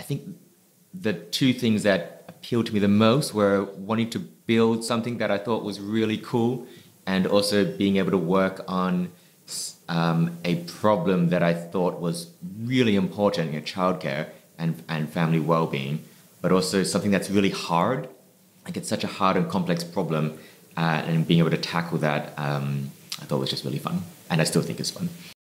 think the two things that appealed to me the most were wanting to build something that I thought was really cool, and also being able to work on a problem that I thought was really important in childcare and family well-being, but also something that's really hard. Like it's such a hard and complex problem, and being able to tackle that, I thought was just really fun, and I still think it's fun.